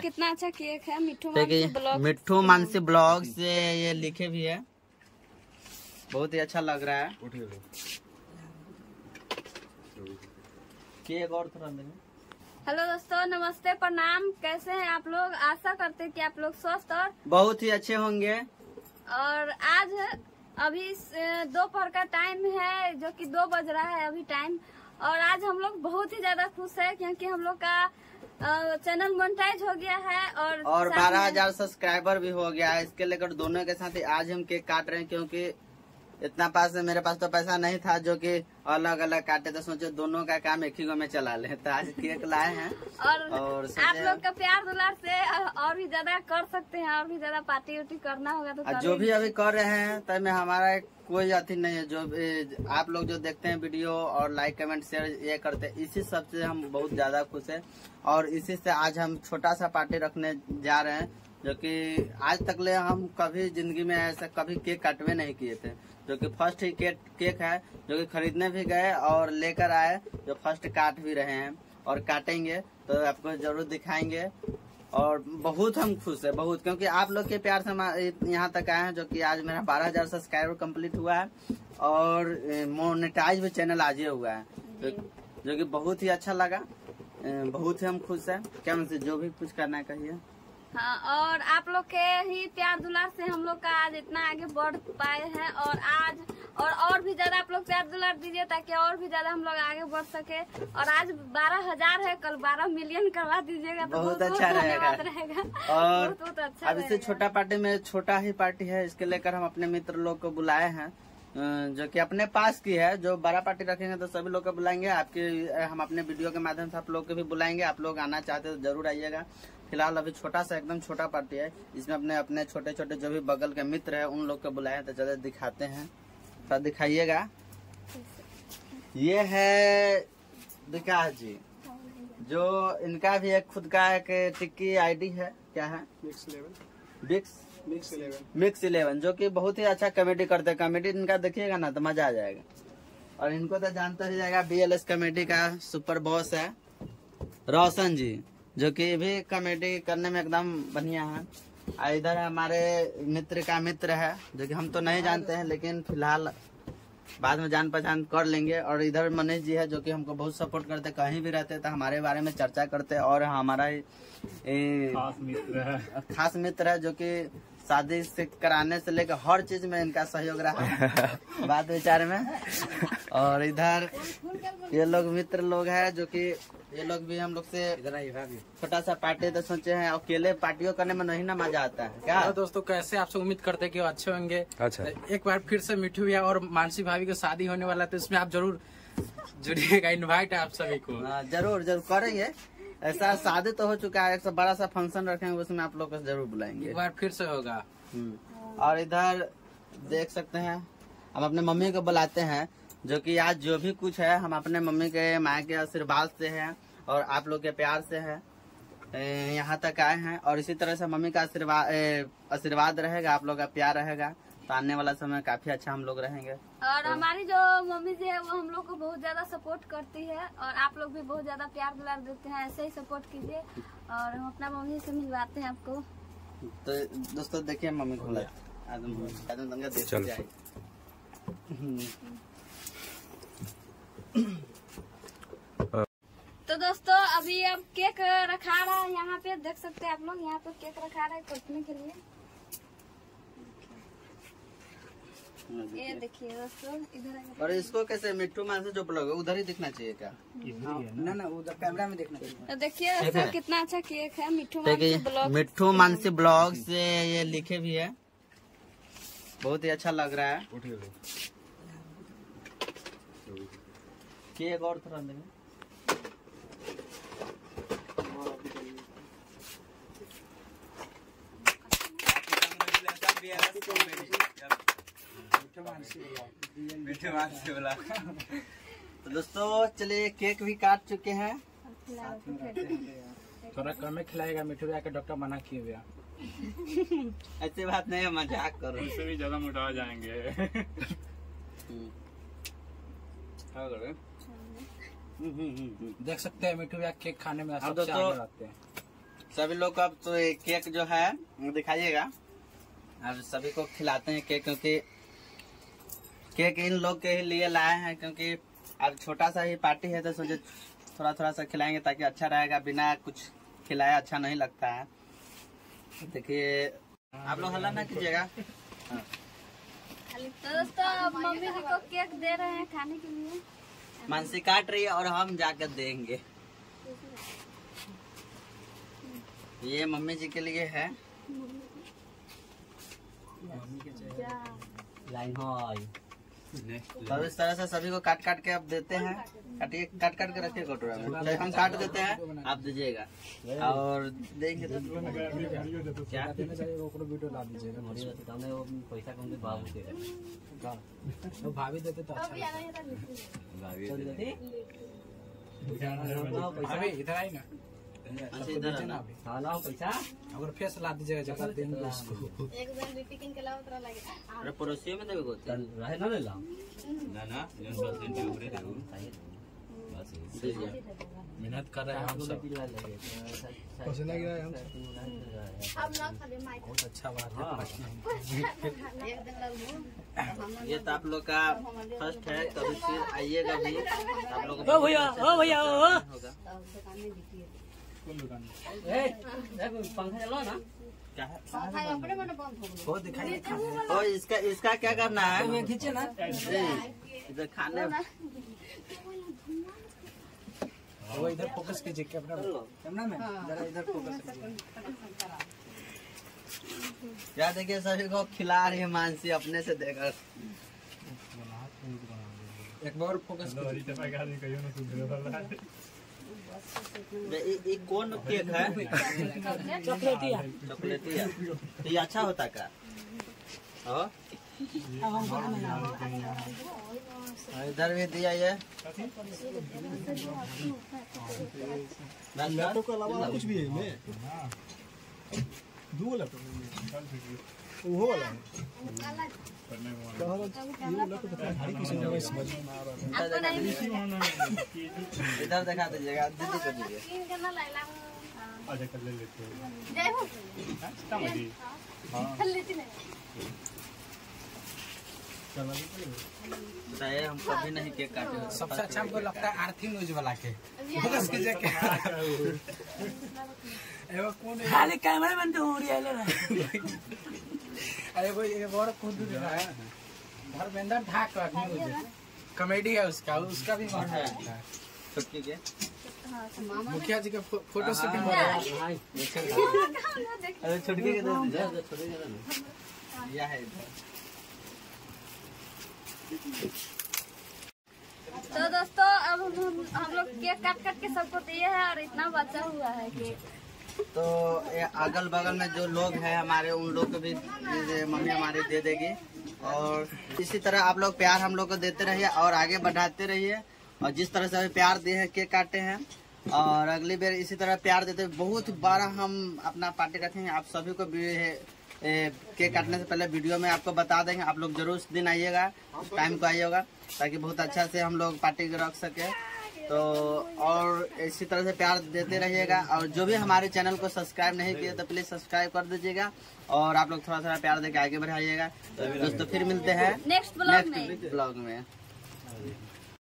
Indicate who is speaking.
Speaker 1: कितना अच्छा केक है।
Speaker 2: मिट्ठू मानसी ब्लॉग से ये लिखे भी है, बहुत ही अच्छा लग रहा है। केक और थोड़ा
Speaker 1: हेलो दोस्तों, नमस्ते, प्रणाम। कैसे हैं आप लोग? आशा करते हैं कि आप लोग स्वस्थ और
Speaker 2: बहुत ही अच्छे होंगे।
Speaker 1: और आज अभी दोपहर का टाइम है, जो कि 2 बज रहा है अभी टाइम। और आज हम लोग बहुत ही ज्यादा खुश है क्योंकि हम लोग का चैनल मोनेटाइज हो गया है और
Speaker 2: 12,000 सब्सक्राइबर भी हो गया है। इसके लेकर दोनों के साथ ही आज हम केक काट रहे हैं, क्योंकि इतना मेरे पास तो पैसा नहीं था जो कि अलग अलग काटे, तो सोचे दोनों का काम एक ही गो में चला ले, तो आज केक लाए हैं। और
Speaker 1: आप लोग का प्यार दुलार से और भी ज्यादा कर सकते हैं, और भी ज्यादा पार्टी उर्टी करना होगा तो
Speaker 2: जो भी अभी कर रहे हैं तब में हमारा कोई अति नहीं है। जो आप लोग जो देखते हैं वीडियो और लाइक कमेंट शेयर ये करते हैं, इसी सब से हम बहुत ज्यादा खुश हैं। और इसी से आज हम छोटा सा पार्टी रखने जा रहे हैं, जो कि आज तक ले हम कभी जिंदगी में ऐसा कभी केक काटवे नहीं किए थे, जो कि फर्स्ट ही केक है, जो कि खरीदने भी गए और लेकर आए, जो फर्स्ट काट भी रहे हैं और काटेंगे तो आपको जरूर दिखाएंगे। और बहुत हम खुश है, बहुत, क्योंकि आप लोग के प्यार से यहाँ तक आए हैं, जो कि आज मेरा 12,000 सब्सक्राइबर कंप्लीट हुआ है और मोनेटाइज भी चैनल आज ही हुआ है, जो कि बहुत ही अच्छा लगा। बहुत ही हम खुश हैं। क्या मतलब जो भी कुछ करना है कहिए।
Speaker 1: हाँ, और आप लोग के ही प्यार दुलार से हम लोग का आज इतना आगे बढ़ पाए हैं। और आज और भी ज्यादा आप लोग प्यार दुलार दीजिए ताकि और भी ज्यादा हम लोग आगे बढ़ सके। और आज 12,000 है, कल 12 मिलियन करवा दीजिएगा तो बहुत अच्छा रहेगा।
Speaker 2: और बहुत अच्छा अब इससे छोटा पार्टी में छोटा ही पार्टी है, इसके लेकर हम अपने मित्र लोग को बुलाए हैं, जो कि अपने पास की है। जो बड़ा पार्टी रखेंगे तो सभी लोग को बुलाएंगे, हम अपने वीडियो के माध्यम से आप लोग को भी बुलाएंगे। आप लोग आना चाहते हो तो जरूर आइएगा। फिलहाल अभी छोटा सा एकदम छोटा पार्टी है, इसमें अपने छोटे छोटे जो भी बगल के मित्र है उन लोग को बुलाए, तो चलो दिखाते हैं। तो दिखाइएगा, ये है विकास जी, जो इनका भी एक खुद का एक टिक्की आईडी है, क्या है, मिक्स 11, जो कि बहुत ही अच्छा कॉमेडी करते हैं। कॉमेडी इनका देखिएगा ना तो मजा आ जाएगा। और इनको तो जानता ही जाएगा, BLS कॉमेडी का सुपर बॉस है रोशन जी, जो कि भी कॉमेडी करने में एकदम बढ़िया है। इधर हमारे मित्र का मित्र है, जो कि हम तो नहीं जानते हैं, लेकिन फिलहाल बाद में जान पहचान कर लेंगे। और इधर मनीष जी है, जो कि हमको बहुत सपोर्ट करते, कहीं भी रहते तो हमारे बारे में चर्चा करते। और हमारा खास मित्र है, जो कि शादी से कराने से लेकर हर चीज में इनका सहयोग रहा है बात विचार में। और इधर ये लोग मित्र लोग हैं, जो कि ये लोग भी हम लोग से छोटा सा पार्टी तो सोचे हैं। अकेले पार्टियों करने में नहीं ना मजा आता है क्या।
Speaker 3: तो दोस्तों कैसे आप सब उम्मीद करते हैं कि वो अच्छे होंगे। अच्छा, एक बार फिर से मिठू भैया और मानसी भाभी की शादी होने वाला है, तो इसमें आप जरूर जुड़िएगा। इनवाइट है आप सभी को।
Speaker 2: जरूर करेंगे। ऐसा शादी तो हो चुका है, एक बड़ा सा फंक्शन रखेंगे, उसमें आप लोग को जरूर बुलाएंगे।
Speaker 3: एक बार फिर से होगा।
Speaker 2: और इधर देख सकते हैं, हम अपने मम्मी को बुलाते हैं, जो कि आज जो भी कुछ है हम अपने मम्मी के माँ के आशीर्वाद से है और आप लोग के प्यार से है यहाँ तक आए हैं। और इसी तरह से मम्मी का आशीर्वाद रहेगा, आप लोग का प्यार रहेगा, तो आने वाला समय काफी अच्छा हम लोग रहेंगे।
Speaker 1: और हमारी जो मम्मी जी है वो हम लोग को बहुत ज्यादा सपोर्ट करती है, और आप लोग भी बहुत ज्यादा प्यार दुलार देते हैं, ऐसे ही सपोर्ट कीजिए। और हम अपना मम्मी से मिलवाते हैं आपको।
Speaker 2: तो दोस्तों देखिए मम्मी को
Speaker 1: तो दोस्तों अभी अब केक रखा रहा है, यहाँ पे देख सकते हैं आप लोग, यहाँ पे केक रखा रहा है कटने के लिए। ये देखिए दोस्तों, इधर।
Speaker 2: और इसको कैसे मिट्ठू मान से जो ब्लॉग है उधर ही दिखना चाहिए क्या?
Speaker 3: ना उधर कैमरा में देखना चाहिए।
Speaker 1: तो देखिए दोस्तों कितना अच्छा केक है।
Speaker 2: मिट्ठू मानसी ब्लॉग से ये लिखे भी है, बहुत ही अच्छा लग रहा है। केक और थोड़ा देंगे। तो दोस्तों चलिए केक भी काट चुके हैं।
Speaker 3: थोड़ा कम में खिलाएगा, मिठू भैया के डॉक्टर मना किए भैया।
Speaker 2: ऐसी बात नहीं है, मजाक करो,
Speaker 4: इससे भी ज्यादा मोटा जाएंगे।
Speaker 3: देख सकते हैं मिठू भैया केक खाने में सबसे आगे रहते हैं।
Speaker 2: सभी लोग को अब तो ये केक जो है दिखाइएगा। अब सभी को खिलाते हैं केक, क्योंकि केक इन लोग के ही लिए लाए हैं, क्योंकि अब छोटा सा ही पार्टी है तो सोचे थोड़ा थोड़ा सा खिलाएंगे ताकि अच्छा रहेगा। बिना कुछ खिलाया अच्छा नहीं लगता है। देखिए आप लोग हल्ला ना कीजिएगा।
Speaker 1: तो दोस्तों मम्मी जी को केक दे रहे हैं खाने के लिए।
Speaker 2: मानसी काट रही है और हम जाकर देंगे। ये मम्मी जी के लिए है। लाइन तो इस तरह से सभी को काट काट के आप देते हैं। काटिए, काट काट के रखिए कटोरा में। तो हम काट देते हैं, आप दीजिएगा और देंगे तो क्या
Speaker 5: पैसा कम बाबू
Speaker 3: भाभी देते तो अच्छा। भाभी इधर आई ना,
Speaker 2: इधर है ना।
Speaker 5: पैसा
Speaker 3: अगर फेस ला दीजिएगा जगह देंगे उसको।
Speaker 2: अरे पड़ोसियों में देवे को
Speaker 5: रहे ना ले ला
Speaker 3: मेहनत कर रहे हैं हम सब। बहुत अच्छा बात है।
Speaker 2: ये तो आप लोग का फर्स्ट है, कभी फिर आइएगा भी आप लोग।
Speaker 5: ओ भैया
Speaker 2: होगा
Speaker 5: पंखा चलो ना
Speaker 2: क्या है? वो दिखाइए। और इसका क्या करना है?
Speaker 5: खींचे ना
Speaker 2: इधर खाने
Speaker 3: वो इधर फोकस कीजिए कैमरा में, जरा इधर फोकस कीजिए।
Speaker 2: क्या देखिए सभी को खिला रही है मानसी अपने से देकर।
Speaker 3: एक बार फोकस
Speaker 2: ये कौन केक है? चॉकलेटिया। तो ये अच्छा होता क्या? इधर भी दिया ये।
Speaker 6: लैपटॉप के अलावा कुछ भी है इसमें? दो लैपटॉप वो वाला है।
Speaker 2: इधर दिखा दीजिएगा, दीदी को दीजिए। बताइए, हम कभी नहीं केक काटे।
Speaker 3: सबसे अच्छा हमको लगता है आरती न्यूज वाला के फोकस कीजिए।
Speaker 5: खाली कैमरा मैन तो हो रही है।
Speaker 3: अरे वो एक और खुद है धर्मेंद्र ठाक कॉमेडी है उसका भी मन है।
Speaker 2: छुटकी के
Speaker 3: मुखिया जी का फोटो शूटिंग हो रहा है।
Speaker 2: अरे छुटकी के यह है इधर।
Speaker 1: तो दोस्तों अब हम लोग केक काट काट के सबको दिए हैं और इतना बचा हुआ है केक।
Speaker 2: तो ये अगल बगल में जो लोग हैं हमारे, उन लोग को भी मम्मी हमारी दे देगी। और इसी तरह आप लोग प्यार हम लोग को देते रहिए और आगे बढ़ाते रहिए। और जिस तरह से अभी प्यार दिए हैं, केक काटे हैं, और अगली बार इसी तरह प्यार देते बहुत बड़ा हम अपना पार्टी रखेंगे। आप सभी को केक काटने से पहले वीडियो में आपको बता देंगे। आप लोग जरूर उस दिन आइएगा, उस टाइम को आइएगा, ताकि बहुत अच्छा से हम लोग पार्टी रख सके। तो और इसी तरह से प्यार देते रहिएगा। और जो भी हमारे चैनल को सब्सक्राइब नहीं किए तो प्लीज सब्सक्राइब कर दीजिएगा। और आप लोग थोड़ा थोड़ा प्यार देके आगे बढ़ाइएगा। दोस्तों फिर मिलते हैं
Speaker 1: नेक्स्ट ब्लॉग में।